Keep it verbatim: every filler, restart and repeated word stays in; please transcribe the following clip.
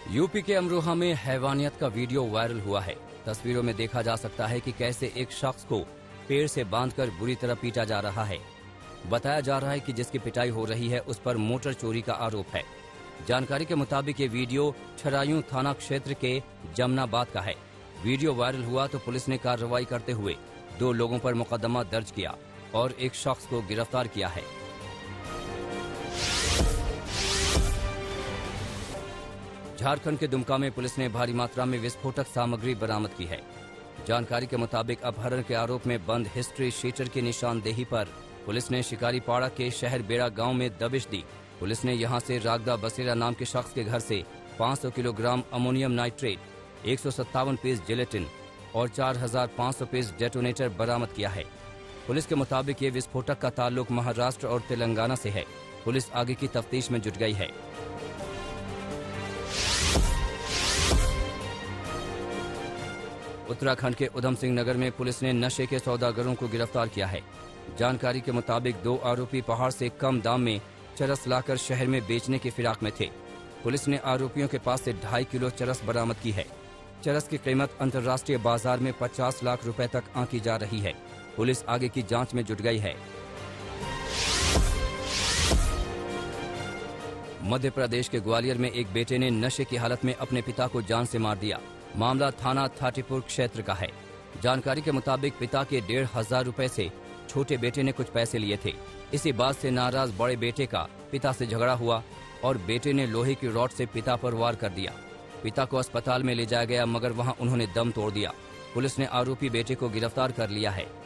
UP के अमरोहा में हैवानियत का वीडियो वायरल हुआ है। तस्वीरों में देखा जा सकता है कि कैसे एक शख्स को पेड़ से बांधकर बुरी तरह पीटा जा रहा है। बताया जा रहा है कि जिसकी पिटाई हो रही है उस पर मोटर चोरी का आरोप है। जानकारी के मुताबिक ये वीडियो छरायूं थाना क्षेत्र के जमनाबाद का है। वीडियो वायरल हुआ तो पुलिस ने कार्रवाई करते हुए दो लोगों पर मुकदमा दर्ज किया और एक शख्स को गिरफ्तार किया है। झारखंड के दुमका में पुलिस ने भारी मात्रा में विस्फोटक सामग्री बरामद की है। जानकारी के मुताबिक अपहरण के आरोप में बंद हिस्ट्री शीटर की निशानदेही पर पुलिस ने शिकारीपाड़ा के शहर बेड़ा गांव में दबिश दी। पुलिस ने यहां से रागदा बसेरा नाम के शख्स के घर से पाँच सौ किलोग्राम अमोनियम नाइट्रेट, एक सौ सत्तावन पीस जिलेटिन और चार हजार पाँच सौ पीस डेटोनेटर बरामद किया है। पुलिस के मुताबिक ये विस्फोटक का ताल्लुक महाराष्ट्र और तेलंगाना से है। पुलिस आगे की तफ्तीश में जुट गई है। उत्तराखंड के उधम सिंह नगर में पुलिस ने नशे के सौदागरों को गिरफ्तार किया है। जानकारी के मुताबिक दो आरोपी पहाड़ से कम दाम में चरस लाकर शहर में बेचने की फिराक में थे। पुलिस ने आरोपियों के पास से ढाई किलो चरस बरामद की है। चरस की कीमत अंतर्राष्ट्रीय बाजार में पचास लाख रुपए तक आंकी जा रही है। पुलिस आगे की जांच में जुट गई है। मध्य प्रदेश के ग्वालियर में एक बेटे ने नशे की हालत में अपने पिता को जान से मार दिया। मामला थाना थाटीपुर क्षेत्र का है। जानकारी के मुताबिक पिता के डेढ़ हजार रुपए से छोटे बेटे ने कुछ पैसे लिए थे। इसी बात से नाराज बड़े बेटे का पिता से झगड़ा हुआ और बेटे ने लोहे की रॉड से पिता पर वार कर दिया। पिता को अस्पताल में ले जाया गया मगर वहां उन्होंने दम तोड़ दिया। पुलिस ने आरोपी बेटे को गिरफ्तार कर लिया है।